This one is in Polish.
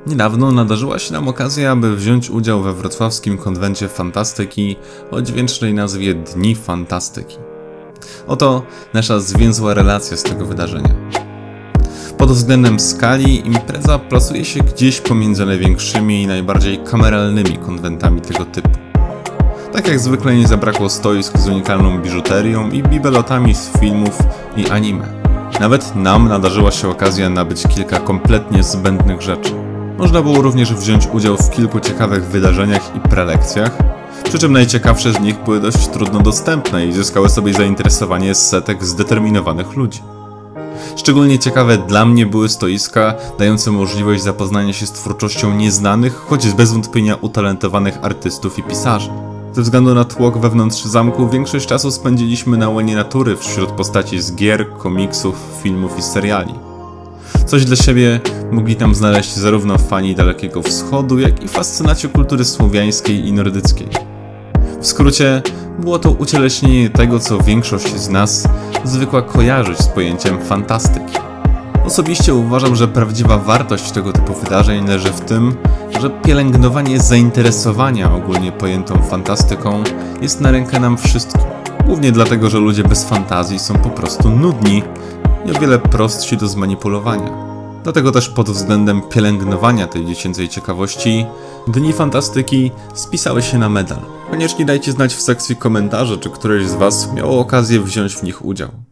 Niedawno nadarzyła się nam okazja, aby wziąć udział we wrocławskim konwencie fantastyki o dźwięcznej nazwie Dni Fantastyki. Oto nasza zwięzła relacja z tego wydarzenia. Pod względem skali impreza plasuje się gdzieś pomiędzy największymi i najbardziej kameralnymi konwentami tego typu. Tak jak zwykle nie zabrakło stoisk z unikalną biżuterią i bibelotami z filmów i anime. Nawet nam nadarzyła się okazja nabyć kilka kompletnie zbędnych rzeczy. Można było również wziąć udział w kilku ciekawych wydarzeniach i prelekcjach, przy czym najciekawsze z nich były dość trudno dostępne i zyskały sobie zainteresowanie setek zdeterminowanych ludzi. Szczególnie ciekawe dla mnie były stoiska dające możliwość zapoznania się z twórczością nieznanych, choć bez wątpienia utalentowanych artystów i pisarzy. Ze względu na tłok wewnątrz zamku większość czasu spędziliśmy na łonie natury wśród postaci z gier, komiksów, filmów i seriali. Coś dla siebie mogli tam znaleźć zarówno fani Dalekiego Wschodu, jak i fascynaci kultury słowiańskiej i nordyckiej. W skrócie, było to ucieleśnienie tego, co większość z nas zwykła kojarzyć z pojęciem fantastyki. Osobiście uważam, że prawdziwa wartość tego typu wydarzeń leży w tym, że pielęgnowanie zainteresowania ogólnie pojętą fantastyką jest na rękę nam wszystkim. Głównie dlatego, że ludzie bez fantazji są po prostu nudni i o wiele prostsi do zmanipulowania. Dlatego też pod względem pielęgnowania tej dziecięcej ciekawości Dni Fantastyki spisały się na medal. Koniecznie dajcie znać w sekcji komentarzy, czy któreś z Was miało okazję wziąć w nich udział.